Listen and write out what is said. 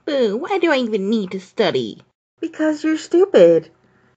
Boo, why do I even need to study? Because you're stupid.